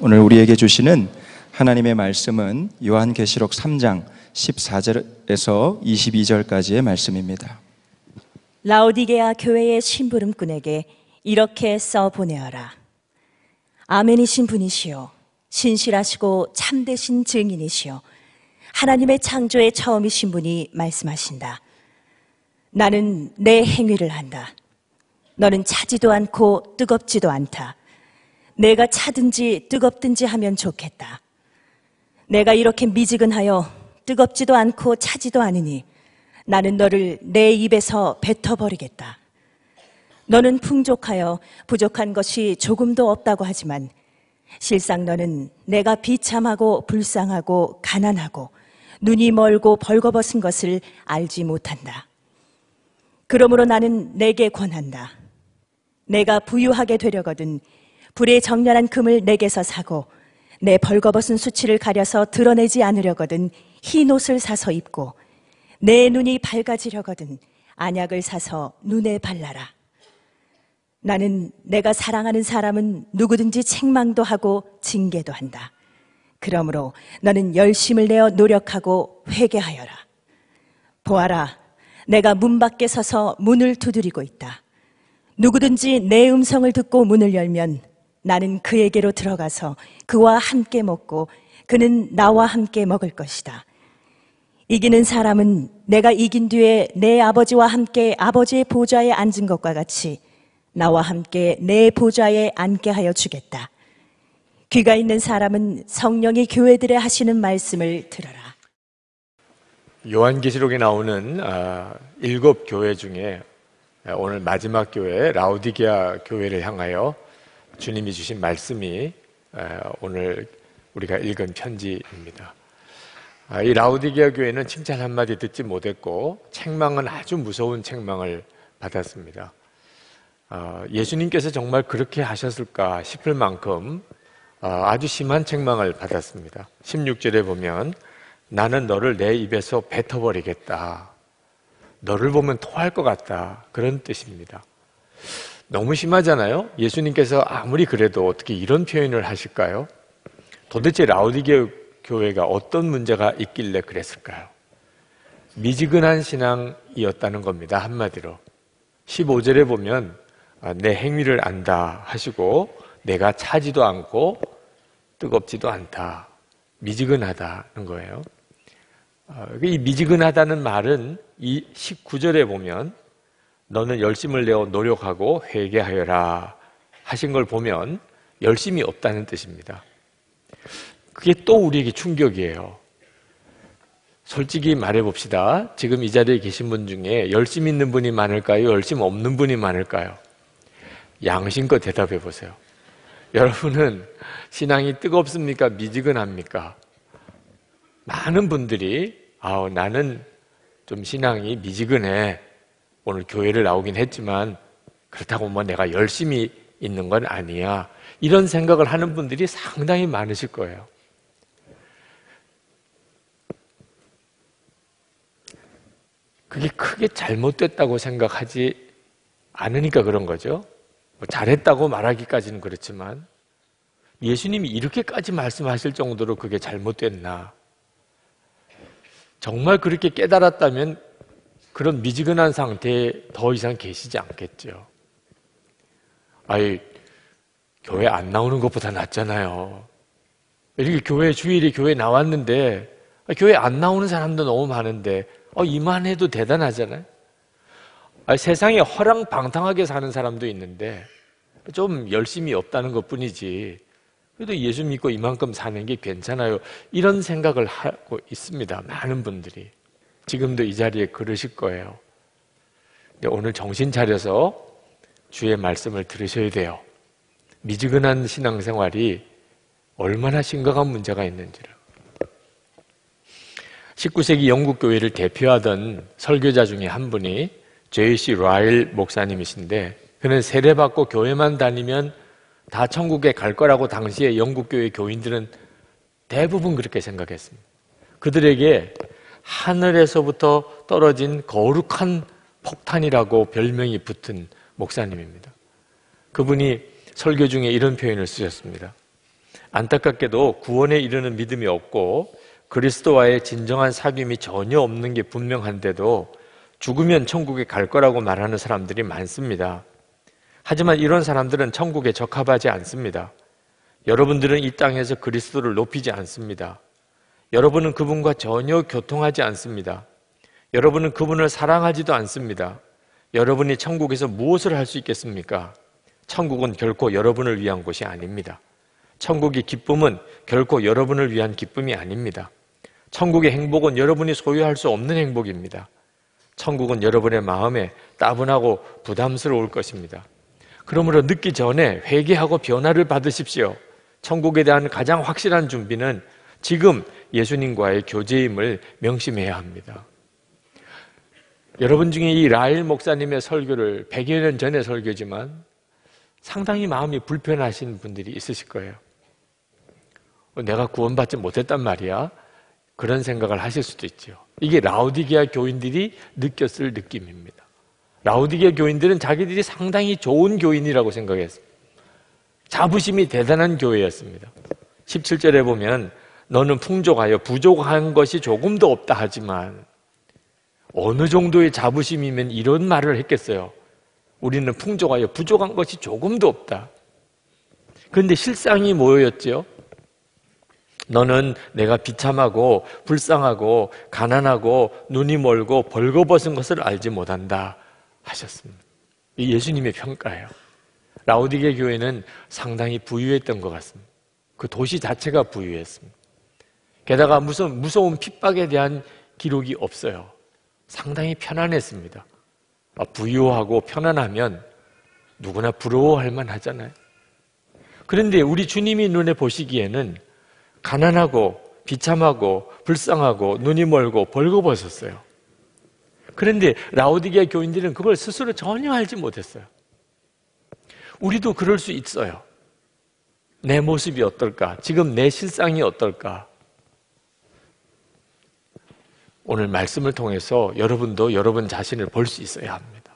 오늘 우리에게 주시는 하나님의 말씀은 요한계시록 3장 14절에서 22절까지의 말씀입니다. 라오디게아 교회의 심부름꾼에게 이렇게 써 보내어라. 아멘이신 분이시요 신실하시고 참되신 증인이시요 하나님의 창조의 처음이신 분이 말씀하신다. 나는 내 행위를 한다. 너는 차지도 않고 뜨겁지도 않다. 내가 차든지 뜨겁든지 하면 좋겠다. 내가 이렇게 미지근하여 뜨겁지도 않고 차지도 않으니 나는 너를 내 입에서 뱉어버리겠다. 너는 풍족하여 부족한 것이 조금도 없다고 하지만 실상 너는 내가 비참하고 불쌍하고 가난하고 눈이 멀고 벌거벗은 것을 알지 못한다. 그러므로 나는 내게 권한다. 내가 부유하게 되려거든 불의 정렬한 금을 내게서 사고 내 벌거벗은 수치를 가려서 드러내지 않으려거든 흰 옷을 사서 입고 내 눈이 밝아지려거든 안약을 사서 눈에 발라라. 나는 내가 사랑하는 사람은 누구든지 책망도 하고 징계도 한다. 그러므로 너는 열심을 내어 노력하고 회개하여라. 보아라, 내가 문 밖에 서서 문을 두드리고 있다. 누구든지 내 음성을 듣고 문을 열면 나는 그에게로 들어가서 그와 함께 먹고 그는 나와 함께 먹을 것이다. 이기는 사람은 내가 이긴 뒤에 내 아버지와 함께 아버지의 보좌에 앉은 것과 같이 나와 함께 내 보좌에 앉게 하여 주겠다. 귀가 있는 사람은 성령이 교회들에 하시는 말씀을 들어라. 요한계시록에 나오는 7 교회 중에 오늘 마지막 교회 라오디게아 교회를 향하여 주님이 주신 말씀이 오늘 우리가 읽은 편지입니다. 이 라오디게아 교회는 칭찬 한마디 듣지 못했고 책망은 아주 무서운 책망을 받았습니다. 예수님께서 정말 그렇게 하셨을까 싶을 만큼 아주 심한 책망을 받았습니다. 16절에 보면 나는 너를 내 입에서 뱉어버리겠다. 너를 보면 토할 것 같다. 그런 뜻입니다. 너무 심하잖아요? 예수님께서 아무리 그래도 어떻게 이런 표현을 하실까요? 도대체 라오디게아 교회가 어떤 문제가 있길래 그랬을까요? 미지근한 신앙이었다는 겁니다. 한마디로 15절에 보면 내 행위를 안다 하시고 내가 차지도 않고 뜨겁지도 않다. 미지근하다는 거예요. 이 미지근하다는 말은 이 19절에 보면 너는 열심을 내어 노력하고 회개하여라 하신 걸 보면 열심이 없다는 뜻입니다. 그게 또 우리에게 충격이에요. 솔직히 말해봅시다. 지금 이 자리에 계신 분 중에 열심 있는 분이 많을까요? 열심 없는 분이 많을까요? 양심껏 대답해 보세요. 여러분은 신앙이 뜨겁습니까? 미지근합니까? 많은 분들이 나는 좀 신앙이 미지근해. 오늘 교회를 나오긴 했지만 그렇다고 뭐 내가 열심히 있는 건 아니야. 이런 생각을 하는 분들이 상당히 많으실 거예요. 그게 크게 잘못됐다고 생각하지 않으니까 그런 거죠. 뭐 잘했다고 말하기까지는 그렇지만 예수님이 이렇게까지 말씀하실 정도로 그게 잘못됐나? 정말 그렇게 깨달았다면 그런 미지근한 상태에 더 이상 계시지 않겠죠. 교회 안 나오는 것보다 낫잖아요. 이렇게 주일에 교회 나왔는데 교회 안 나오는 사람도 너무 많은데 이만해도 대단하잖아요. 세상에 허랑방탕하게 사는 사람도 있는데 좀 열심히 없다는 것뿐이지 그래도 예수 믿고 이만큼 사는 게 괜찮아요. 이런 생각을 하고 있습니다. 많은 분들이. 지금도 이 자리에 그러실 거예요. 근데 오늘 정신 차려서 주의 말씀을 들으셔야 돼요. 미지근한 신앙생활이 얼마나 심각한 문제가 있는지를. 19세기 영국 교회를 대표하던 설교자 중에 한 분이 J.C. 라일 목사님이신데 그는 세례받고 교회만 다니면 다 천국에 갈 거라고 당시에 영국 교회 교인들은 대부분 그렇게 생각했습니다. 그들에게 하늘에서부터 떨어진 거룩한 폭탄이라고 별명이 붙은 목사님입니다. 그분이 설교 중에 이런 표현을 쓰셨습니다. 안타깝게도 구원에 이르는 믿음이 없고 그리스도와의 진정한 사귐이 전혀 없는 게 분명한데도 죽으면 천국에 갈 거라고 말하는 사람들이 많습니다. 하지만 이런 사람들은 천국에 적합하지 않습니다. 여러분들은 이 땅에서 그리스도를 높이지 않습니다. 여러분은 그분과 전혀 교통하지 않습니다. 여러분은 그분을 사랑하지도 않습니다. 여러분이 천국에서 무엇을 할 수 있겠습니까? 천국은 결코 여러분을 위한 곳이 아닙니다. 천국의 기쁨은 결코 여러분을 위한 기쁨이 아닙니다. 천국의 행복은 여러분이 소유할 수 없는 행복입니다. 천국은 여러분의 마음에 따분하고 부담스러울 것입니다. 그러므로 늦기 전에 회개하고 변화를 받으십시오. 천국에 대한 가장 확실한 준비는 지금 예수님과의 교제임을 명심해야 합니다. 여러분 중에 이 라일 목사님의 설교를 100여 년 전의 설교지만 상당히 마음이 불편하신 분들이 있으실 거예요. 내가 구원받지 못했단 말이야? 그런 생각을 하실 수도 있죠. 이게 라오디게아 교인들이 느꼈을 느낌입니다. 라오디게아 교인들은 자기들이 상당히 좋은 교인이라고 생각했어요. 자부심이 대단한 교회였습니다. 17절에 보면 너는 풍족하여 부족한 것이 조금도 없다 하지만 어느 정도의 자부심이면 이런 말을 했겠어요. 우리는 풍족하여 부족한 것이 조금도 없다. 그런데 실상이 뭐였죠? 너는 내가 비참하고 불쌍하고 가난하고 눈이 멀고 벌거벗은 것을 알지 못한다 하셨습니다. 이 예수님의 평가예요. 라오디게 교회는 상당히 부유했던 것 같습니다. 그 도시 자체가 부유했습니다. 게다가 무서운 핍박에 대한 기록이 없어요. 상당히 편안했습니다. 부유하고 편안하면 누구나 부러워할 만하잖아요. 그런데 우리 주님이 눈에 보시기에는 가난하고 비참하고 불쌍하고 눈이 멀고 벌거벗었어요. 그런데 라오디게아 교인들은 그걸 스스로 전혀 알지 못했어요. 우리도 그럴 수 있어요. 내 모습이 어떨까? 지금 내 실상이 어떨까? 오늘 말씀을 통해서 여러분도 여러분 자신을 볼 수 있어야 합니다.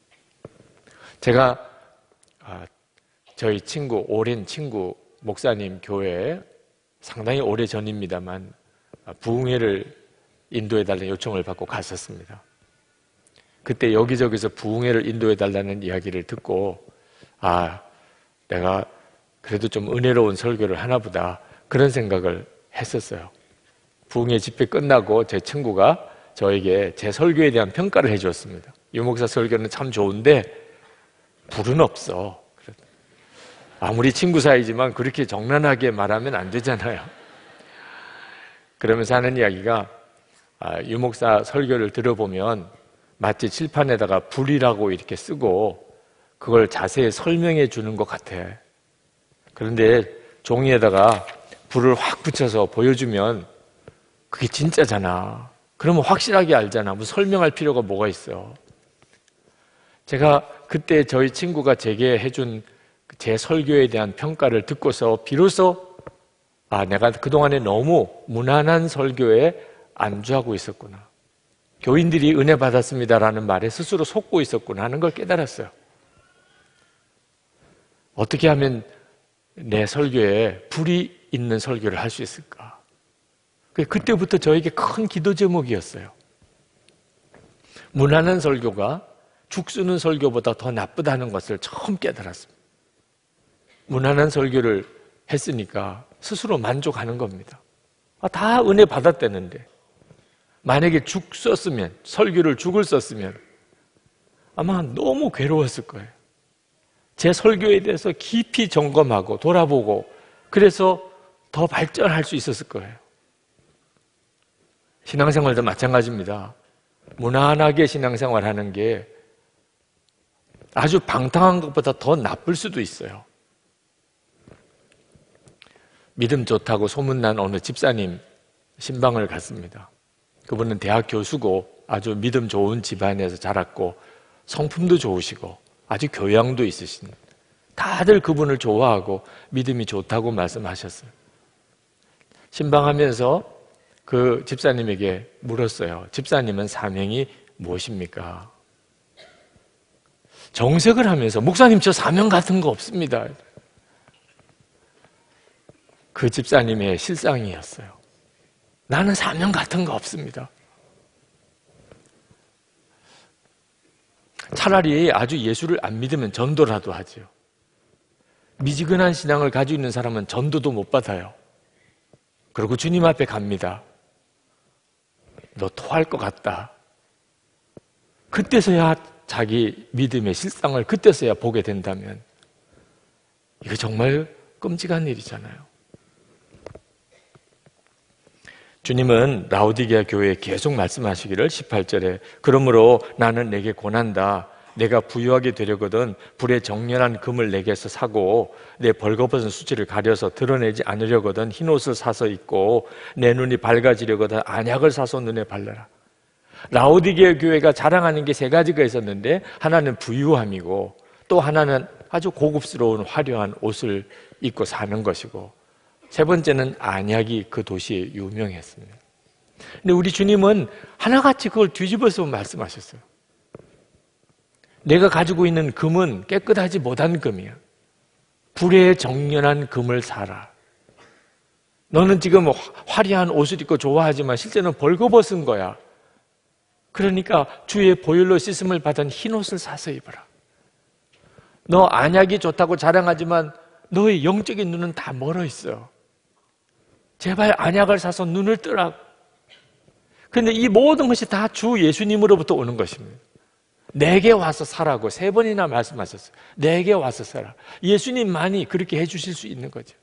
제가 저희 오랜 친구 목사님 교회에 상당히 오래 전입니다만 부흥회를 인도해달라는 요청을 받고 갔었습니다. 그때 여기저기서 부흥회를 인도해달라는 이야기를 듣고 내가 그래도 좀 은혜로운 설교를 하나보다 그런 생각을 했었어요. 부흥회 집회 끝나고 제 친구가 저에게 제 설교에 대한 평가를 해주었습니다. 유 목사 설교는 참 좋은데 불은 없어. 아무리 친구 사이지만 그렇게 정난하게 말하면 안 되잖아요. 그러면서 하는 이야기가 유 목사 설교를 들어보면 마치 칠판에다가 불이라고 이렇게 쓰고 그걸 자세히 설명해 주는 것 같아. 그런데 종이에다가 불을 확 붙여서 보여주면 그게 진짜잖아. 그러면 확실하게 알잖아. 뭐 설명할 필요가 뭐가 있어. 제가 그때 저희 친구가 제게 해준 제 설교에 대한 평가를 듣고서 비로소 내가 그동안에 너무 무난한 설교에 안주하고 있었구나. 교인들이 은혜 받았습니다라는 말에 스스로 속고 있었구나 하는 걸 깨달았어요. 어떻게 하면 내 설교에 불이 있는 설교를 할 수 있을까? 그때부터 저에게 큰 기도 제목이었어요. 무난한 설교가 죽 쓰는 설교보다 더 나쁘다는 것을 처음 깨달았습니다. 무난한 설교를 했으니까 스스로 만족하는 겁니다. 다 은혜 받았다는데 만약에 죽 썼으면, 설교를 죽을 썼으면 아마 너무 괴로웠을 거예요. 제 설교에 대해서 깊이 점검하고 돌아보고 그래서 더 발전할 수 있었을 거예요. 신앙생활도 마찬가지입니다. 무난하게 신앙생활하는 게 아주 방탕한 것보다 더 나쁠 수도 있어요. 믿음 좋다고 소문난 어느 집사님 신방을 갔습니다. 그분은 대학 교수고 아주 믿음 좋은 집안에서 자랐고 성품도 좋으시고 아주 교양도 있으신, 다들 그분을 좋아하고 믿음이 좋다고 말씀하셨어요. 신방하면서 그 집사님에게 물었어요. 집사님은 사명이 무엇입니까? 정색을 하면서 목사님 저 사명 같은 거 없습니다. 그 집사님의 실상이었어요. 나는 사명 같은 거 없습니다. 차라리 아주 예수를 안 믿으면 전도라도 하죠. 미지근한 신앙을 가지고 있는 사람은 전도도 못 받아요. 그리고 주님 앞에 갑니다. 너 토할 것 같다. 그때서야 자기 믿음의 실상을 그때서야 보게 된다면 이거 정말 끔찍한 일이잖아요. 주님은 라오디게아 교회에 계속 말씀하시기를 18절에 그러므로 나는 내게 권한다. 내가 부유하게 되려거든 불의 정렬한 금을 내게서 사고 내 벌거벗은 수치를 가려서 드러내지 않으려거든 흰옷을 사서 입고 내 눈이 밝아지려거든 안약을 사서 눈에 바르라. 라오디게아 교회가 자랑하는 게 세 가지가 있었는데 하나는 부유함이고 또 하나는 아주 고급스러운 화려한 옷을 입고 사는 것이고 세 번째는 안약이 그 도시에 유명했습니다. 근데 우리 주님은 하나같이 그걸 뒤집어서 말씀하셨어요. 내가 가지고 있는 금은 깨끗하지 못한 금이야. 불에 정연한 금을 사라. 너는 지금 화려한 옷을 입고 좋아하지만 실제는 벌거벗은 거야. 그러니까 주의 보혈로 씻음을 받은 흰옷을 사서 입어라. 너 안약이 좋다고 자랑하지만 너의 영적인 눈은 다 멀어 있어. 제발 안약을 사서 눈을 뜨라. 그런데 이 모든 것이 다 주 예수님으로부터 오는 것입니다. 내게 와서 사라고 3번이나 말씀하셨어요. 내게 와서 사라. 예수님만이 그렇게 해주실 수 있는 거죠.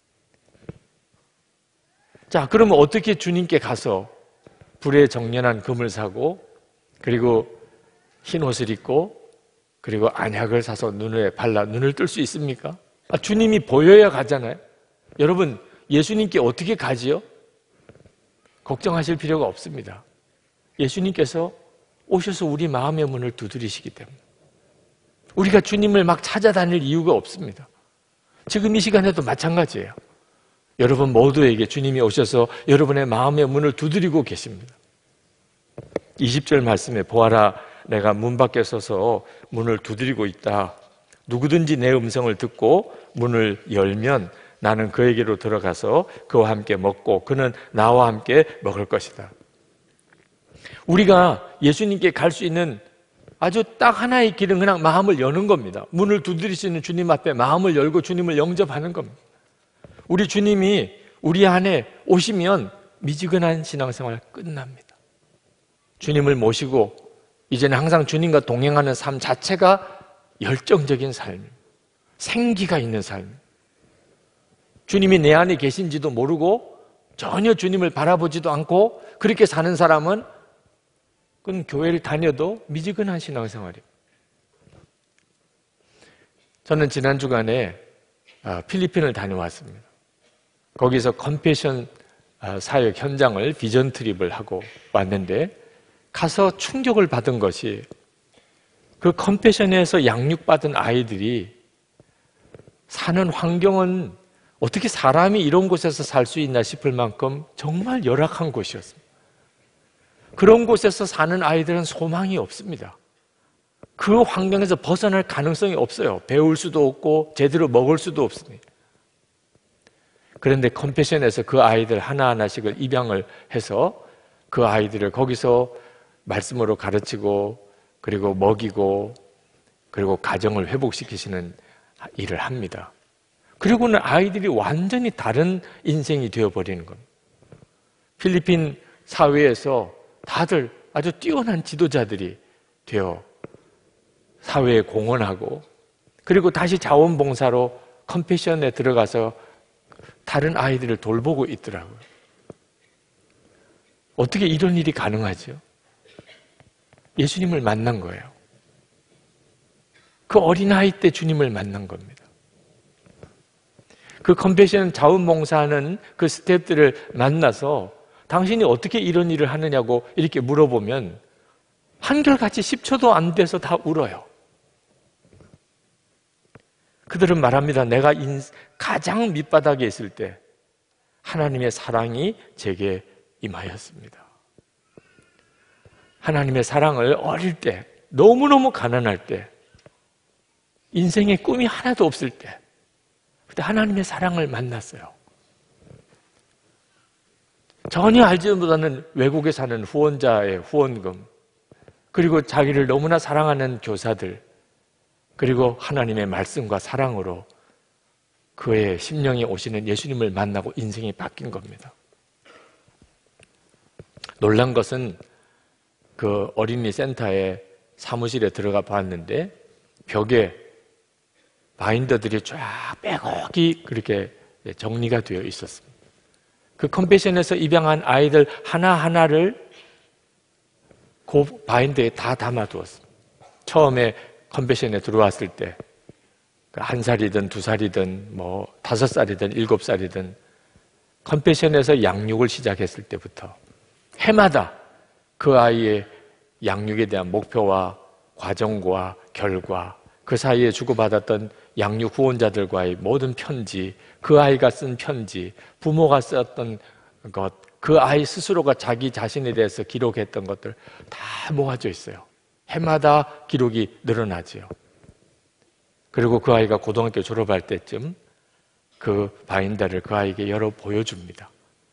자, 그러면 어떻게 주님께 가서 불에 정연한 금을 사고 그리고 흰 옷을 입고 그리고 안약을 사서 눈에 발라 눈을 뜰 수 있습니까? 주님이 보여야 가잖아요. 여러분 예수님께 어떻게 가지요? 걱정하실 필요가 없습니다. 예수님께서 오셔서 우리 마음의 문을 두드리시기 때문에 우리가 주님을 막 찾아다닐 이유가 없습니다. 지금 이 시간에도 마찬가지예요. 여러분 모두에게 주님이 오셔서 여러분의 마음의 문을 두드리고 계십니다. 20절 말씀에 보아라 내가 문 밖에 서서 문을 두드리고 있다. 누구든지 내 음성을 듣고 문을 열면 나는 그에게로 들어가서 그와 함께 먹고 그는 나와 함께 먹을 것이다. 우리가 예수님께 갈 수 있는 아주 딱 하나의 길은 그냥 마음을 여는 겁니다. 문을 두드리시는 주님 앞에 마음을 열고 주님을 영접하는 겁니다. 우리 주님이 우리 안에 오시면 미지근한 신앙생활 끝납니다. 주님을 모시고 이제는 항상 주님과 동행하는 삶 자체가 열정적인 삶입니다. 생기가 있는 삶입니다. 주님이 내 안에 계신지도 모르고 전혀 주님을 바라보지도 않고 그렇게 사는 사람은 그건 교회를 다녀도 미지근한 신앙생활이에요. 저는 지난 주간에 필리핀을 다녀왔습니다. 거기서 컴패션 사역 현장을 비전 트립을 하고 왔는데 가서 충격을 받은 것이 그 컴패션에서 양육받은 아이들이 사는 환경은 어떻게 사람이 이런 곳에서 살 수 있나 싶을 만큼 정말 열악한 곳이었습니다. 그런 곳에서 사는 아이들은 소망이 없습니다. 그 환경에서 벗어날 가능성이 없어요. 배울 수도 없고 제대로 먹을 수도 없습니다. 그런데 컴패션에서 그 아이들 하나하나씩을 입양을 해서 그 아이들을 거기서 말씀으로 가르치고 그리고 먹이고 그리고 가정을 회복시키시는 일을 합니다. 그리고는 아이들이 완전히 다른 인생이 되어버리는 겁니다. 필리핀 사회에서 다들 아주 뛰어난 지도자들이 되어 사회에 공헌하고 그리고 다시 자원봉사로 컴패션에 들어가서 다른 아이들을 돌보고 있더라고요. 어떻게 이런 일이 가능하죠? 예수님을 만난 거예요. 그 어린아이 때 주님을 만난 겁니다. 그 컴패션 자원봉사하는 그 스태프들을 만나서 당신이 어떻게 이런 일을 하느냐고 이렇게 물어보면 한결같이 10초도 안 돼서 다 울어요. 그들은 말합니다. 내가 가장 밑바닥에 있을 때 하나님의 사랑이 제게 임하였습니다. 하나님의 사랑을 어릴 때 너무너무 가난할 때 인생에 꿈이 하나도 없을 때 그때 하나님의 사랑을 만났어요. 전혀 알지 못하는 외국에 사는 후원자의 후원금, 그리고 자기를 너무나 사랑하는 교사들, 그리고 하나님의 말씀과 사랑으로 그의 심령에 오시는 예수님을 만나고 인생이 바뀐 겁니다. 놀란 것은 그 어린이 센터의 사무실에 들어가 봤는데 벽에 바인더들이 쫙 빼곡히 그렇게 정리가 되어 있었습니다. 그 컴패션에서 입양한 아이들 하나하나를 그 바인더에 다 담아두었습니다. 처음에 컴패션에 들어왔을 때 1살이든 2살이든 5살이든 7살이든 컴패션에서 양육을 시작했을 때부터 해마다 그 아이의 양육에 대한 목표와 과정과 결과, 그 사이에 주고받았던 양육 후원자들과의 모든 편지, 그 아이가 쓴 편지, 부모가 썼던 것, 그 아이 스스로가 자기 자신에 대해서 기록했던 것들 다 모아져 있어요. 해마다 기록이 늘어나지요. 그리고 그 아이가 고등학교 졸업할 때쯤 그 바인더를 그 아이에게 열어 보여줍니다.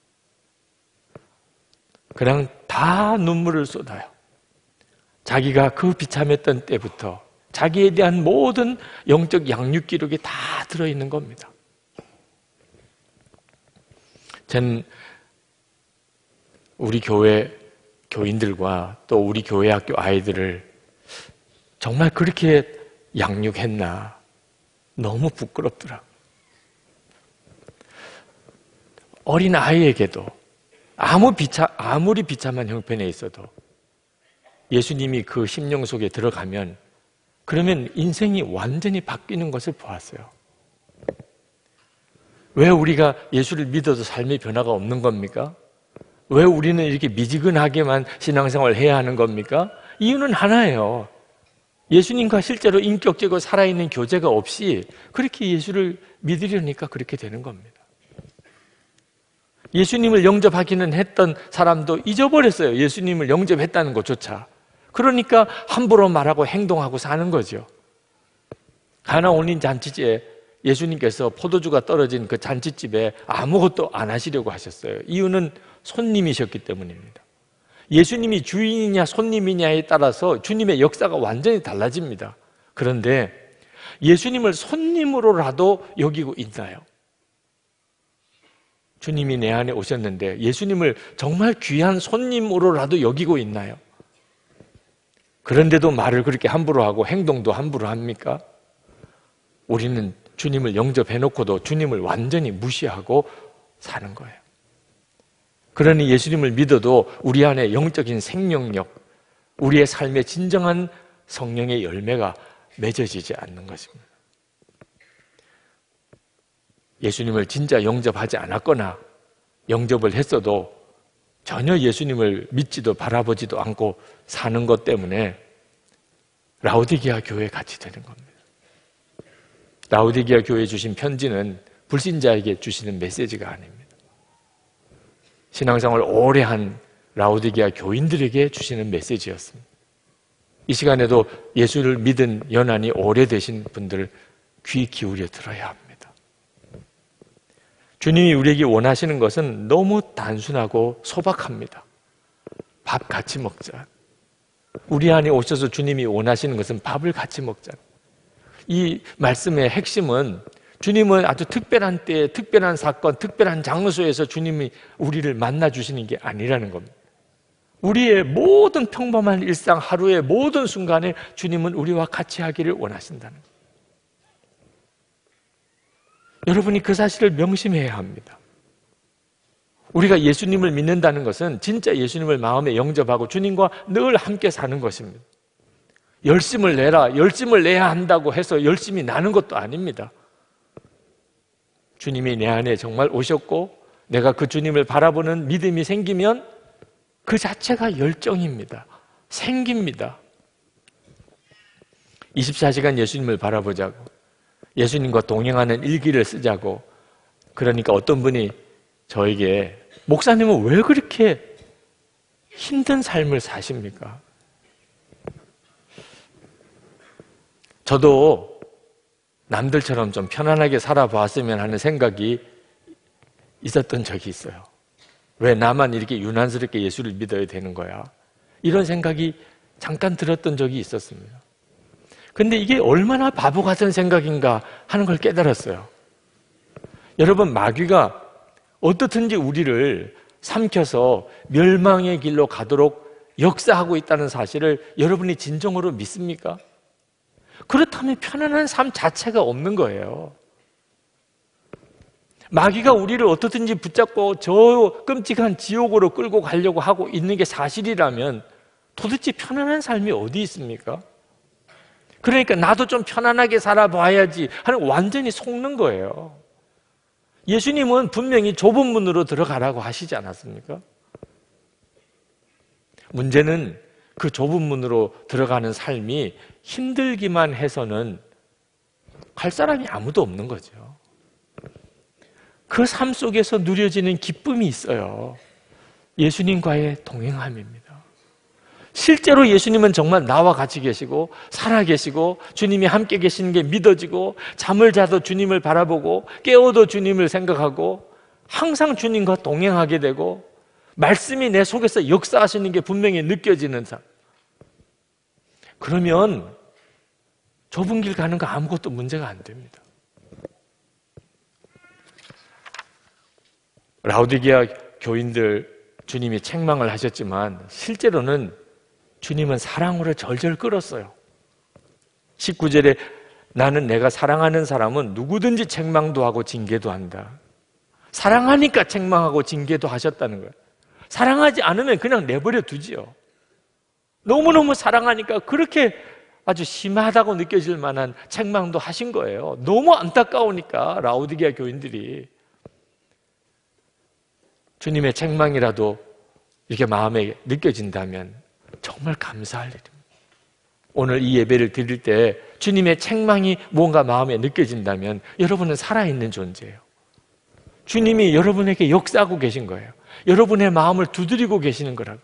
그냥 다 눈물을 쏟아요. 자기가 그 비참했던 때부터 자기에 대한 모든 영적 양육 기록이 다 들어있는 겁니다. 전 우리 교회 교인들과 또 우리 교회 학교 아이들을 정말 그렇게 양육했나 너무 부끄럽더라고요. 어린 아이에게도 아무리 비참한 형편에 있어도 예수님이 그 심령 속에 들어가면 그러면 인생이 완전히 바뀌는 것을 보았어요. 왜 우리가 예수를 믿어도 삶의 변화가 없는 겁니까? 왜 우리는 이렇게 미지근하게만 신앙생활을 해야 하는 겁니까? 이유는 하나예요. 예수님과 실제로 인격적으로 살아있는 교제가 없이 그렇게 예수를 믿으려니까 그렇게 되는 겁니다. 예수님을 영접하기는 했던 사람도 잊어버렸어요. 예수님을 영접했다는 것조차. 그러니까 함부로 말하고 행동하고 사는 거죠. 가나 올린 잔치집에 예수님께서 포도주가 떨어진 그 잔치집에 아무것도 안 하시려고 하셨어요. 이유는 손님이셨기 때문입니다. 예수님이 주인이냐 손님이냐에 따라서 주님의 역사가 완전히 달라집니다. 그런데 예수님을 손님으로라도 여기고 있나요? 주님이 내 안에 오셨는데 예수님을 정말 귀한 손님으로라도 여기고 있나요? 그런데도 말을 그렇게 함부로 하고 행동도 함부로 합니까? 우리는 주님을 영접해놓고도 주님을 완전히 무시하고 사는 거예요. 그러니 예수님을 믿어도 우리 안에 영적인 생명력, 우리의 삶의 진정한 성령의 열매가 맺어지지 않는 것입니다. 예수님을 진짜 영접하지 않았거나 영접을 했어도 전혀 예수님을 믿지도 바라보지도 않고 사는 것 때문에 라오디게아 교회에 같이 되는 겁니다. 라오디게아 교회에 주신 편지는 불신자에게 주시는 메시지가 아닙니다. 신앙생활을 오래 한 라오디게아 교인들에게 주시는 메시지였습니다. 이 시간에도 예수를 믿은 연한이 오래되신 분들 귀 기울여 들어야 합니다. 주님이 우리에게 원하시는 것은 너무 단순하고 소박합니다. 밥 같이 먹자. 우리 안에 오셔서 주님이 원하시는 것은 밥을 같이 먹자. 이 말씀의 핵심은 주님은 아주 특별한 때에 특별한 사건, 특별한 장소에서 주님이 우리를 만나주시는 게 아니라는 겁니다. 우리의 모든 평범한 일상, 하루의 모든 순간에 주님은 우리와 같이 하기를 원하신다는 거예요. 여러분이 그 사실을 명심해야 합니다. 우리가 예수님을 믿는다는 것은 진짜 예수님을 마음에 영접하고 주님과 늘 함께 사는 것입니다. 열심을 내라, 열심을 내야 한다고 해서 열심히 나는 것도 아닙니다. 주님이 내 안에 정말 오셨고 내가 그 주님을 바라보는 믿음이 생기면 그 자체가 열정입니다. 생깁니다. 24시간 예수님을 바라보자고, 예수님과 동행하는 일기를 쓰자고. 그러니까 어떤 분이 저에게 목사님은 왜 그렇게 힘든 삶을 사십니까? 저도 남들처럼 좀 편안하게 살아봤으면 하는 생각이 있었던 적이 있어요. 왜 나만 이렇게 유난스럽게 예수를 믿어야 되는 거야? 이런 생각이 잠깐 들었던 적이 있었습니다. 근데 이게 얼마나 바보 같은 생각인가 하는 걸 깨달았어요. 여러분, 마귀가 어떻든지 우리를 삼켜서 멸망의 길로 가도록 역사하고 있다는 사실을 여러분이 진정으로 믿습니까? 그렇다면 편안한 삶 자체가 없는 거예요. 마귀가 우리를 어떻든지 붙잡고 저 끔찍한 지옥으로 끌고 가려고 하고 있는 게 사실이라면 도대체 편안한 삶이 어디 있습니까? 그러니까 나도 좀 편안하게 살아봐야지 하는, 완전히 속는 거예요. 예수님은 분명히 좁은 문으로 들어가라고 하시지 않았습니까? 문제는 그 좁은 문으로 들어가는 삶이 힘들기만 해서는 갈 사람이 아무도 없는 거죠. 그 삶 속에서 누려지는 기쁨이 있어요. 예수님과의 동행함입니다. 실제로 예수님은 정말 나와 같이 계시고 살아 계시고 주님이 함께 계시는 게 믿어지고, 잠을 자도 주님을 바라보고 깨어도 주님을 생각하고 항상 주님과 동행하게 되고 말씀이 내 속에서 역사하시는 게 분명히 느껴지는 삶. 그러면 좁은 길 가는 거 아무것도 문제가 안 됩니다. 라오디게아 교인들 주님이 책망을 하셨지만 실제로는 주님은 사랑으로 절절 끌었어요. 19절에 나는 내가 사랑하는 사람은 누구든지 책망도 하고 징계도 한다. 사랑하니까 책망하고 징계도 하셨다는 거예요. 사랑하지 않으면 그냥 내버려 두지요. 너무너무 사랑하니까 그렇게 아주 심하다고 느껴질 만한 책망도 하신 거예요. 너무 안타까우니까 라오디게아 교인들이. 주님의 책망이라도 이렇게 마음에 느껴진다면 정말 감사할 일입니다. 오늘 이 예배를 드릴 때 주님의 책망이 뭔가 마음에 느껴진다면 여러분은 살아있는 존재예요. 주님이 여러분에게 역사하고 계신 거예요. 여러분의 마음을 두드리고 계시는 거라고.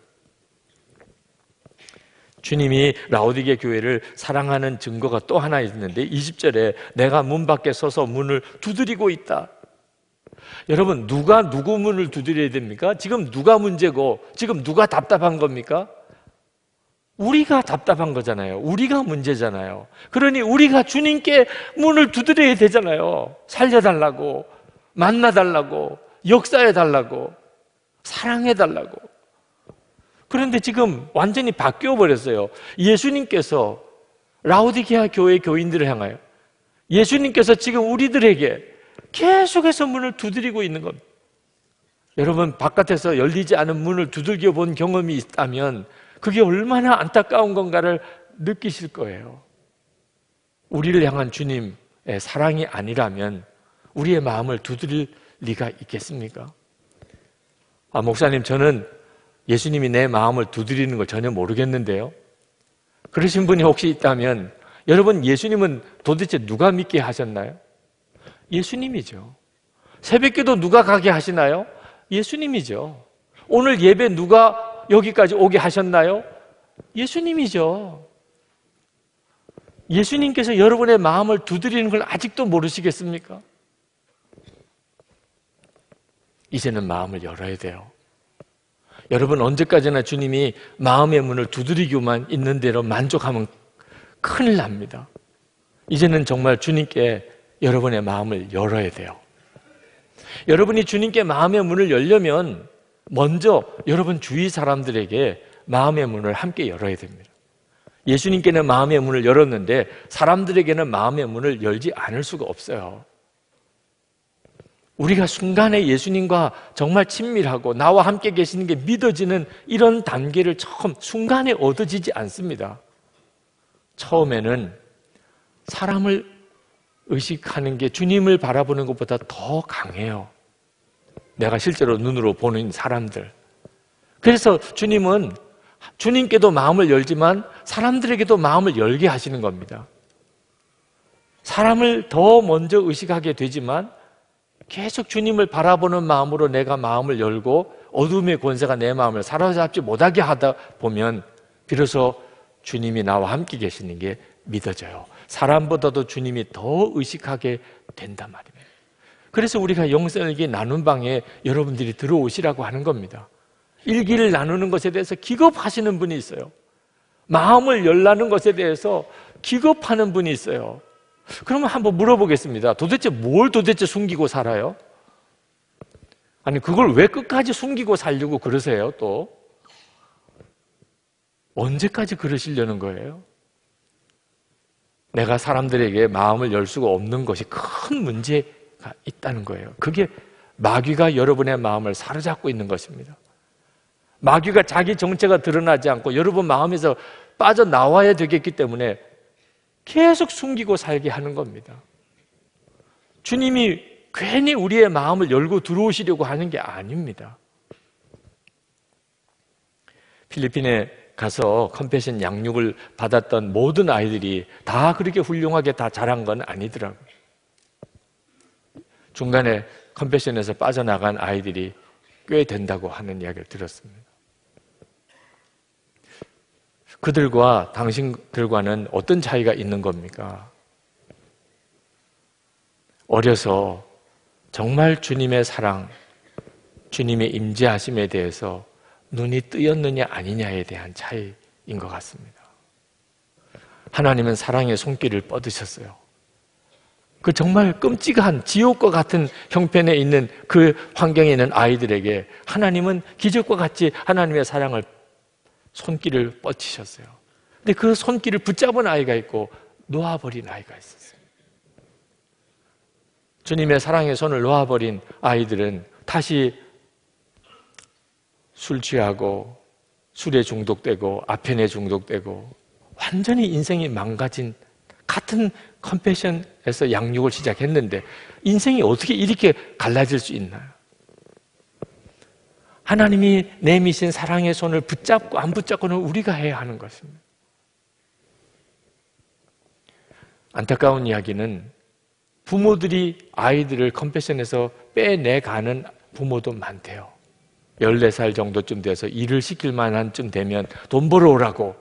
주님이 라오디게 교회를 사랑하는 증거가 또 하나 있는데 20절에 내가 문 밖에 서서 문을 두드리고 있다. 여러분, 누가 누구 문을 두드려야 됩니까? 지금 누가 문제고 지금 누가 답답한 겁니까? 우리가 답답한 거잖아요. 우리가 문제잖아요. 그러니 우리가 주님께 문을 두드려야 되잖아요. 살려달라고, 만나달라고, 역사해달라고, 사랑해달라고. 그런데 지금 완전히 바뀌어 버렸어요. 예수님께서 라오디게아 교회 교인들을 향하여, 예수님께서 지금 우리들에게 계속해서 문을 두드리고 있는 겁니다. 여러분, 바깥에서 열리지 않은 문을 두들겨 본 경험이 있다면 그게 얼마나 안타까운 건가를 느끼실 거예요. 우리를 향한 주님의 사랑이 아니라면 우리의 마음을 두드릴 리가 있겠습니까? 목사님, 저는 예수님이 내 마음을 두드리는 걸 전혀 모르겠는데요. 그러신 분이 혹시 있다면, 여러분, 예수님은 도대체 누가 믿게 하셨나요? 예수님이죠. 새벽기도 누가 가게 하시나요? 예수님이죠. 오늘 예배 누가 여기까지 오게 하셨나요? 예수님이죠. 예수님께서 여러분의 마음을 두드리는 걸 아직도 모르시겠습니까? 이제는 마음을 열어야 돼요. 여러분, 언제까지나 주님이 마음의 문을 두드리고만 있는 대로 만족하면 큰일 납니다. 이제는 정말 주님께 여러분의 마음을 열어야 돼요. 여러분이 주님께 마음의 문을 열려면 먼저 여러분 주위 사람들에게 마음의 문을 함께 열어야 됩니다. 예수님께는 마음의 문을 열었는데 사람들에게는 마음의 문을 열지 않을 수가 없어요. 우리가 순간에 예수님과 정말 친밀하고 나와 함께 계시는 게 믿어지는 이런 단계를 순간에 얻어지지 않습니다. 처음에는 사람을 의식하는 게 주님을 바라보는 것보다 더 강해요. 내가 실제로 눈으로 보는 사람들. 그래서 주님은 주님께도 마음을 열지만 사람들에게도 마음을 열게 하시는 겁니다. 사람을 더 먼저 의식하게 되지만 계속 주님을 바라보는 마음으로 내가 마음을 열고 어둠의 권세가 내 마음을 사로잡지 못하게 하다 보면 비로소 주님이 나와 함께 계시는 게 믿어져요. 사람보다도 주님이 더 의식하게 된단 말입니다. 그래서 우리가 영성일기 나눈 방에 여러분들이 들어오시라고 하는 겁니다. 일기를 나누는 것에 대해서 기겁하시는 분이 있어요. 마음을 열라는 것에 대해서 기겁하는 분이 있어요. 그러면 한번 물어보겠습니다. 뭘 도대체 숨기고 살아요? 아니, 그걸 왜 끝까지 숨기고 살려고 그러세요, 또? 언제까지 그러시려는 거예요? 내가 사람들에게 마음을 열 수가 없는 것이 큰 문제가 있다는 거예요. 그게 마귀가 여러분의 마음을 사로잡고 있는 것입니다. 마귀가 자기 정체가 드러나지 않고 여러분 마음에서 빠져나와야 되겠기 때문에 계속 숨기고 살게 하는 겁니다. 주님이 괜히 우리의 마음을 열고 들어오시려고 하는 게 아닙니다. 필리핀에 가서 컴패션 양육을 받았던 모든 아이들이 다 그렇게 훌륭하게 다 자란 건 아니더라고요. 중간에 컴패션에서 빠져나간 아이들이 꽤 된다고 하는 이야기를 들었습니다. 그들과 당신들과는 어떤 차이가 있는 겁니까? 어려서 정말 주님의 사랑, 주님의 임재하심에 대해서 눈이 뜨였느냐 아니냐에 대한 차이인 것 같습니다. 하나님은 사랑의 손길을 뻗으셨어요. 그 정말 끔찍한 지옥과 같은 형편에 있는 그 환경에 있는 아이들에게 하나님은 기적과 같이 하나님의 사랑을 손길을 뻗치셨어요. 근데 그 손길을 붙잡은 아이가 있고 놓아버린 아이가 있었어요. 주님의 사랑의 손을 놓아버린 아이들은 다시 술 취하고 술에 중독되고 아편에 중독되고 완전히 인생이 망가진, 같은 컴패션에서 양육을 시작했는데 인생이 어떻게 이렇게 갈라질 수 있나요? 하나님이 내미신 사랑의 손을 붙잡고 안 붙잡고는 우리가 해야 하는 것입니다. 안타까운 이야기는 부모들이 아이들을 컴패션에서 빼내가는 부모도 많대요. 14살 정도쯤 돼서 일을 시킬 만한 쯤 되면 돈 벌어오라고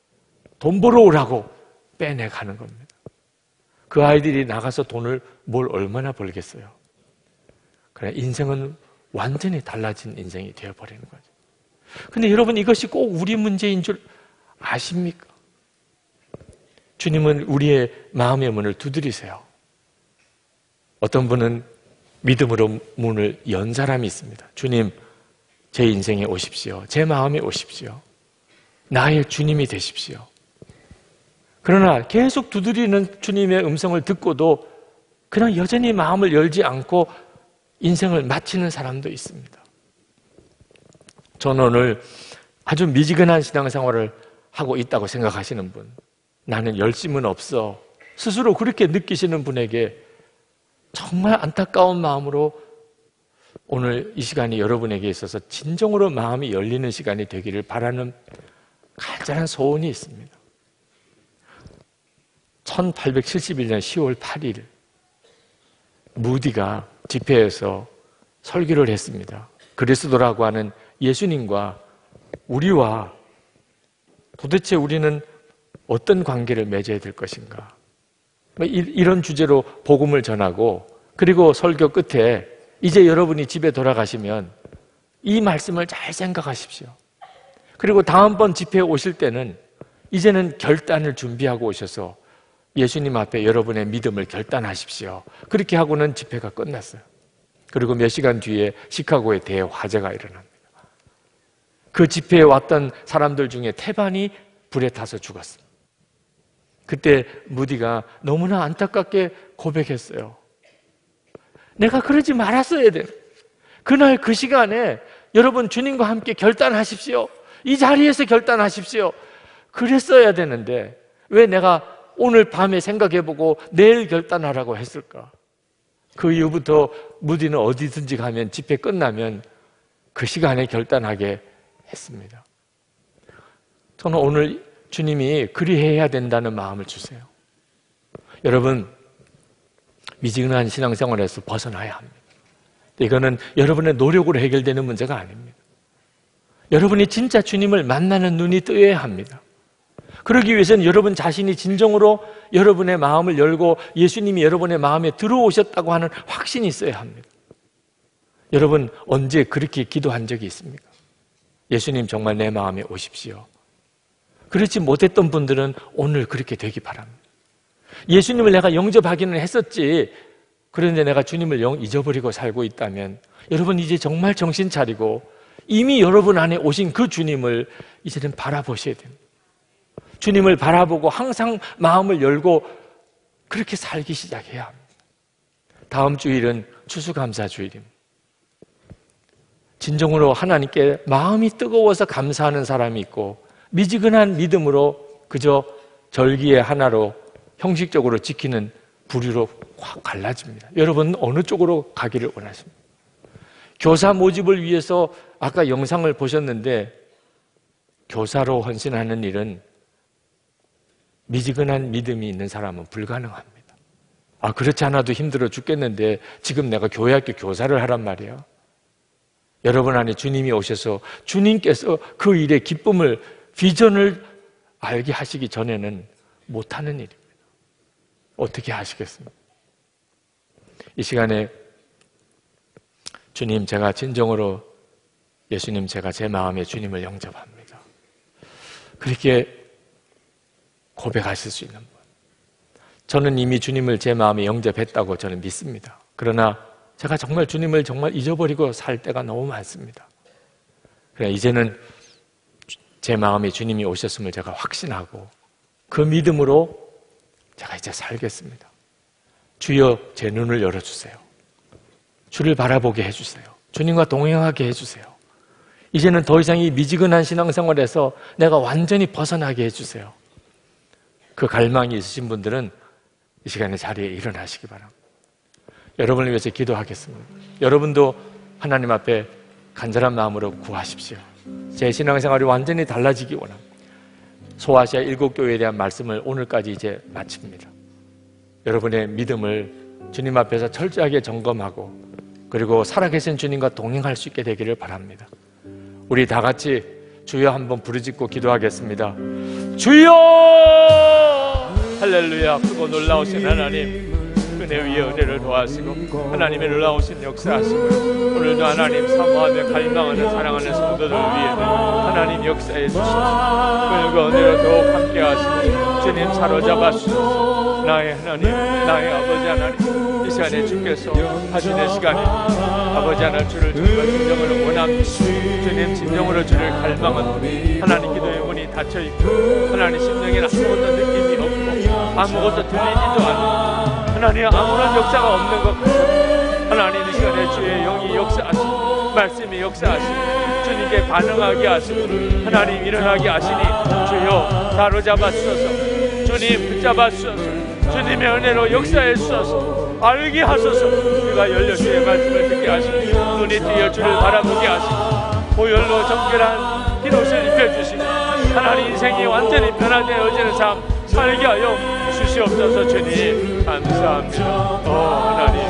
빼내가는 겁니다. 그 아이들이 나가서 돈을 뭘 얼마나 벌겠어요? 그래, 인생은 완전히 달라진 인생이 되어버리는 거죠. 근데 여러분, 이것이 꼭 우리 문제인 줄 아십니까? 주님은 우리의 마음의 문을 두드리세요. 어떤 분은 믿음으로 문을 연 사람이 있습니다. 주님, 제 인생에 오십시오. 제 마음에 오십시오. 나의 주님이 되십시오. 그러나 계속 두드리는 주님의 음성을 듣고도 그냥 여전히 마음을 열지 않고 인생을 마치는 사람도 있습니다. 저는 오늘 아주 미지근한 신앙생활을 하고 있다고 생각하시는 분, 나는 열심은 없어, 스스로 그렇게 느끼시는 분에게 정말 안타까운 마음으로 오늘 이 시간이 여러분에게 있어서 진정으로 마음이 열리는 시간이 되기를 바라는 간절한 소원이 있습니다. 1871년 10월 8일 무디가 집회에서 설교를 했습니다. 그리스도라고 하는 예수님과 우리와 도대체 우리는 어떤 관계를 맺어야 될 것인가, 이런 주제로 복음을 전하고, 그리고 설교 끝에 이제 여러분이 집에 돌아가시면 이 말씀을 잘 생각하십시오. 그리고 다음번 집회에 오실 때는 이제는 결단을 준비하고 오셔서 예수님 앞에 여러분의 믿음을 결단하십시오. 그렇게 하고는 집회가 끝났어요. 그리고 몇 시간 뒤에 시카고에 대화재가 일어납니다. 그 집회에 왔던 사람들 중에 태반이 불에 타서 죽었습니다. 그때 무디가 너무나 안타깝게 고백했어요. 내가 그러지 말았어야 돼. 그날 그 시간에 여러분 주님과 함께 결단하십시오. 이 자리에서 결단하십시오. 그랬어야 되는데 왜 내가 오늘 밤에 생각해보고 내일 결단하라고 했을까? 그 이후부터 무디는 어디든지 가면 집회 끝나면 그 시간에 결단하게 했습니다. 저는 오늘 주님이 그리해야 된다는 마음을 주세요. 여러분, 미지근한 신앙생활에서 벗어나야 합니다. 이거는 여러분의 노력으로 해결되는 문제가 아닙니다. 여러분이 진짜 주님을 만나는 눈이 뜨여야 합니다. 그러기 위해서는 여러분 자신이 진정으로 여러분의 마음을 열고 예수님이 여러분의 마음에 들어오셨다고 하는 확신이 있어야 합니다. 여러분 언제 그렇게 기도한 적이 있습니까? 예수님 정말 내 마음에 오십시오. 그렇지 못했던 분들은 오늘 그렇게 되기 바랍니다. 예수님을 내가 영접하기는 했었지, 그런데 내가 주님을 잊어버리고 살고 있다면 여러분 이제 정말 정신 차리고 이미 여러분 안에 오신 그 주님을 이제는 바라보셔야 됩니다. 주님을 바라보고 항상 마음을 열고 그렇게 살기 시작해야 합니다. 다음 주일은 추수감사주일입니다. 진정으로 하나님께 마음이 뜨거워서 감사하는 사람이 있고 미지근한 믿음으로 그저 절기의 하나로 형식적으로 지키는 부류로 확 갈라집니다. 여러분 어느 쪽으로 가기를 원하십니까? 교사 모집을 위해서 아까 영상을 보셨는데 교사로 헌신하는 일은 미지근한 믿음이 있는 사람은 불가능합니다. 그렇지 않아도 힘들어 죽겠는데 지금 내가 교회 학교 교사를 하란 말이에요. 여러분 안에 주님이 오셔서 주님께서 그 일의 기쁨을, 비전을 알게 하시기 전에는 못하는 일입니다. 어떻게 하시겠습니까? 이 시간에 주님, 제가 진정으로 예수님, 제가 제 마음에 주님을 영접합니다. 그렇게 고백하실 수 있는 분. 저는 이미 주님을 제 마음에 영접했다고 저는 믿습니다. 그러나 제가 정말 주님을 정말 잊어버리고 살 때가 너무 많습니다. 그래, 이제는 제 마음에 주님이 오셨음을 제가 확신하고 그 믿음으로 제가 이제 살겠습니다. 주여, 제 눈을 열어주세요. 주를 바라보게 해주세요. 주님과 동행하게 해주세요. 이제는 더 이상 이 미지근한 신앙생활에서 내가 완전히 벗어나게 해주세요. 그 갈망이 있으신 분들은 이 시간에 자리에 일어나시기 바랍니다. 여러분을 위해서 기도하겠습니다. 여러분도 하나님 앞에 간절한 마음으로 구하십시오. 제 신앙생활이 완전히 달라지기 원합니다. 소아시아 7교회에 대한 말씀을 오늘까지 이제 마칩니다. 여러분의 믿음을 주님 앞에서 철저하게 점검하고 그리고 살아계신 주님과 동행할 수 있게 되기를 바랍니다. 우리 다 같이 주여 한번 부르짖고 기도하겠습니다. 주여! 할렐루야. 크고 놀라우신 하나님, 은혜 위에 은혜를 더하시고 하나님의 놀라우신 역사하심을 오늘도 하나님 사모하며 갈망하는 사랑하는 성도들 위에는 하나님 역사해 주시고 은혜가 은혜로 더욱 함께 하시고 주님 사로잡아 주소서. 나의 하나님, 나의 아버지 하나님, 이 시간에 주께서 하시는 시간에 아버지 하나님 주를 정말 진정으로 원합니다. 주님 진정으로 주를 갈망은 하나님 기도의 문이 닫혀있고 하나님 심령에는 아무것도 느낌이 없고 아무것도 들리지도 않고 하나님 아무런 역사가 없는 것 같아요. 하나님 이 시간에 주의 영이 역사하시고 말씀이 역사하시고 주님께 반응하게 하시고 하나님 일어나게 하시니 주여 사로잡아 주소서. 주님 붙잡아 주소서. 주님의 은혜로 역사해 주소서. 알게 하소서. 우리가 열려 주의 말씀을 듣게 하시고 눈이 뜨여 주를 바라보게 하시고 보혈로 정결한 흰옷을 입혀주시고 하나님 인생이 완전히 변화되어지는 삶 살게 하여 주시옵소서. 주님 감사합니다. 하나님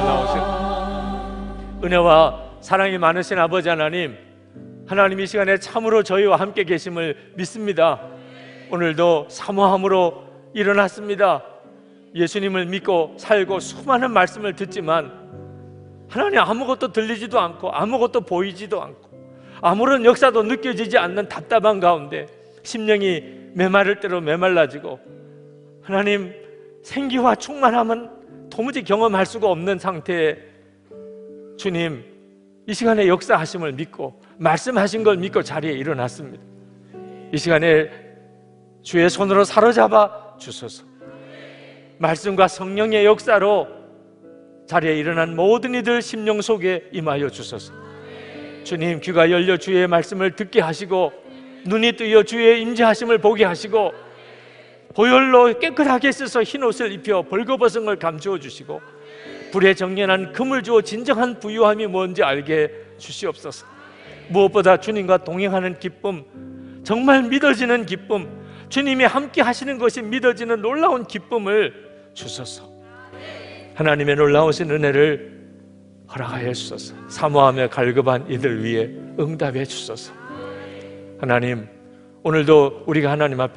놀라우신 은혜와 사랑이 많으신 아버지 하나님, 하나님 이 시간에 참으로 저희와 함께 계심을 믿습니다. 오늘도 사모함으로 일어났습니다. 예수님을 믿고 살고 수많은 말씀을 듣지만 하나님 아무것도 들리지도 않고 아무것도 보이지도 않고 아무런 역사도 느껴지지 않는 답답한 가운데 심령이 메마를 대로 메말라지고 하나님 생기와 충만함은 도무지 경험할 수가 없는 상태에 주님 이 시간에 역사하심을 믿고 말씀하신 걸 믿고 자리에 일어났습니다. 이 시간에 주의 손으로 사로잡아 주소서. 말씀과 성령의 역사로 자리에 일어난 모든 이들 심령 속에 임하여 주소서. 주님 귀가 열려 주의 말씀을 듣게 하시고 눈이 뜨여 주의 임재하심을 보게 하시고 보혈로 깨끗하게 씻어 흰옷을 입혀 벌거벗은 걸 감추어 주시고 불에 정연한 금을 주어 진정한 부유함이 뭔지 알게 주시옵소서. 무엇보다 주님과 동행하는 기쁨, 정말 믿어지는 기쁨, 주님이 함께 하시는 것이 믿어지는 놀라운 기쁨을 주소서. 하나님의 놀라우신 은혜를 허락하여 주소서. 사모하며 갈급한 이들 위해 응답해 주소서. 하나님 오늘도 우리가 하나님 앞에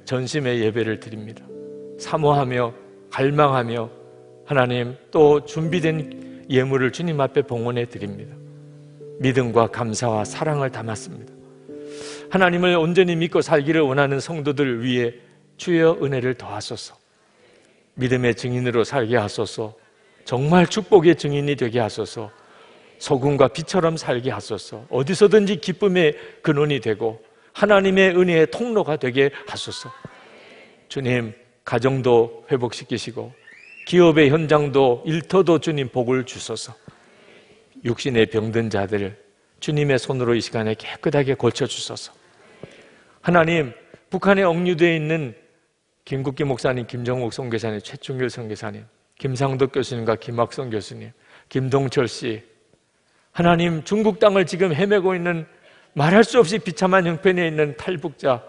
전심의 예배를 드립니다. 사모하며 갈망하며 하나님 또 준비된 예물을 주님 앞에 봉헌해 드립니다. 믿음과 감사와 사랑을 담았습니다. 하나님을 온전히 믿고 살기를 원하는 성도들 위해 주여 은혜를 더하소서. 믿음의 증인으로 살게 하소서. 정말 축복의 증인이 되게 하소서. 소금과 빛처럼 살게 하소서. 어디서든지 기쁨의 근원이 되고 하나님의 은혜의 통로가 되게 하소서. 주님, 가정도 회복시키시고 기업의 현장도 일터도 주님 복을 주소서. 육신에 병든 자들 주님의 손으로 이 시간에 깨끗하게 고쳐주소서. 하나님, 북한에 억류되어 있는 김국기 목사님, 김정욱 선교사님, 최충길 선교사님, 김상덕 교수님과 김학성 교수님, 김동철 씨, 하나님 중국 땅을 지금 헤매고 있는 말할 수 없이 비참한 형편에 있는 탈북자,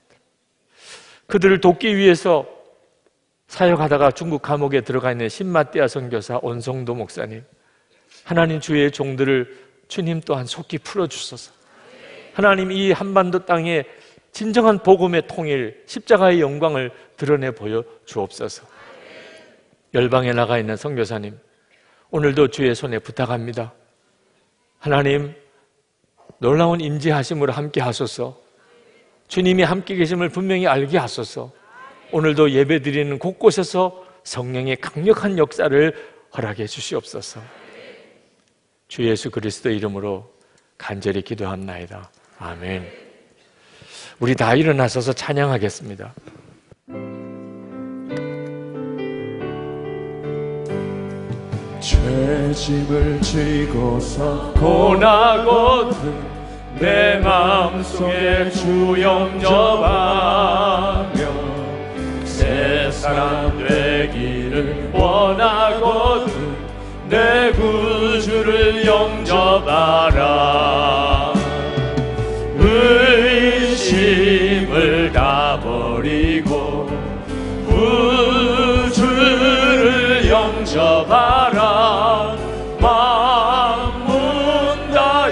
그들을 돕기 위해서 사역하다가 중국 감옥에 들어가 있는 신마띠아 선교사, 온성도 목사님, 하나님 주의 종들을 주님 또한 속히 풀어주소서. 하나님 이 한반도 땅에 진정한 복음의 통일, 십자가의 영광을 드러내 보여주옵소서. 열방에 나가 있는 선교사님, 오늘도 주의 손에 부탁합니다. 하나님 놀라운 임재하심으로 함께 하소서. 주님이 함께 계심을 분명히 알게 하소서. 오늘도 예배드리는 곳곳에서 성령의 강력한 역사를 허락해 주시옵소서. 주 예수 그리스도의 이름으로 간절히 기도합나이다. 아멘. 우리 다 일어나서서 찬양하겠습니다. 죄짐을 지고서 고나거든 내 마음속에 주 영접하며 새 사람 되기를 원하거든 내 구주를 영접하라. 의심을 다 버리고 구주를 영접하라. 마음 다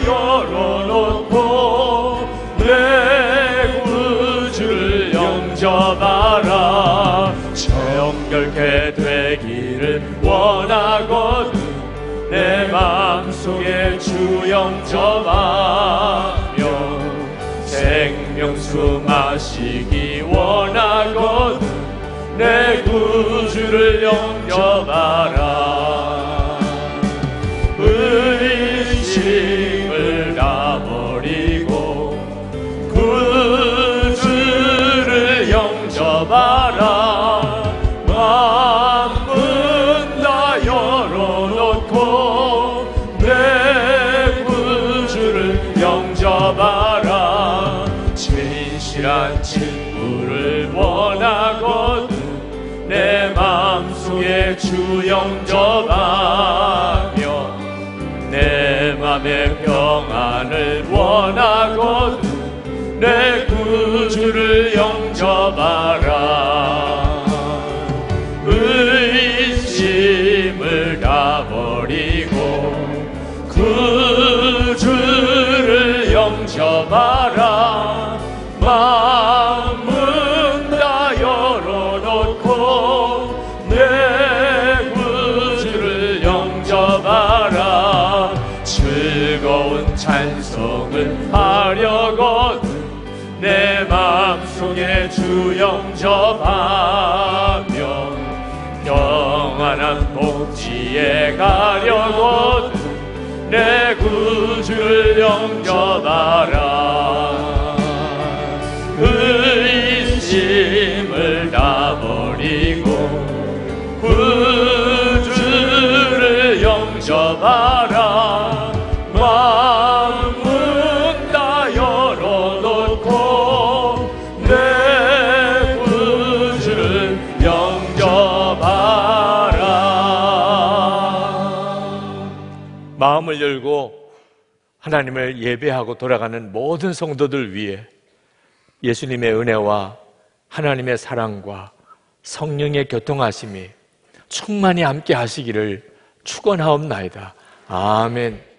열어놓고 내 구주를 영접하라. 정결케 되기를 원하거든 내 마음속에 주 영접하며 생명수 마시기 원하거든 내 구주를 영접하라. 의심을 다 버리고 구주를 영접하라. 마음은 다 열어놓고 내 구주를 영접하라. 진실한 친구를 원하거든 내 마음속에 주 영접하며 내 맘의 평안을 원하거든 내 구주를 영접하라. 의심을 다 버리고 구주를 영접하라. 마음은 다 열어놓고 내 구주를 영접하라. 즐거운 찬송을 하려거든 내 마음속에 주 영접하며 영원한 복지에 가려거든 내 구주를 영접하라. 의심을 다 버리고 구주를 영접하라. 마음은 다 열어놓고 내 구주를 영접하라. 마음을 열고 하나님을 예배하고 돌아가는 모든 성도들 위해 예수님의 은혜와 하나님의 사랑과 성령의 교통하심이 충만히 함께 하시기를 축원하옵나이다. 아멘.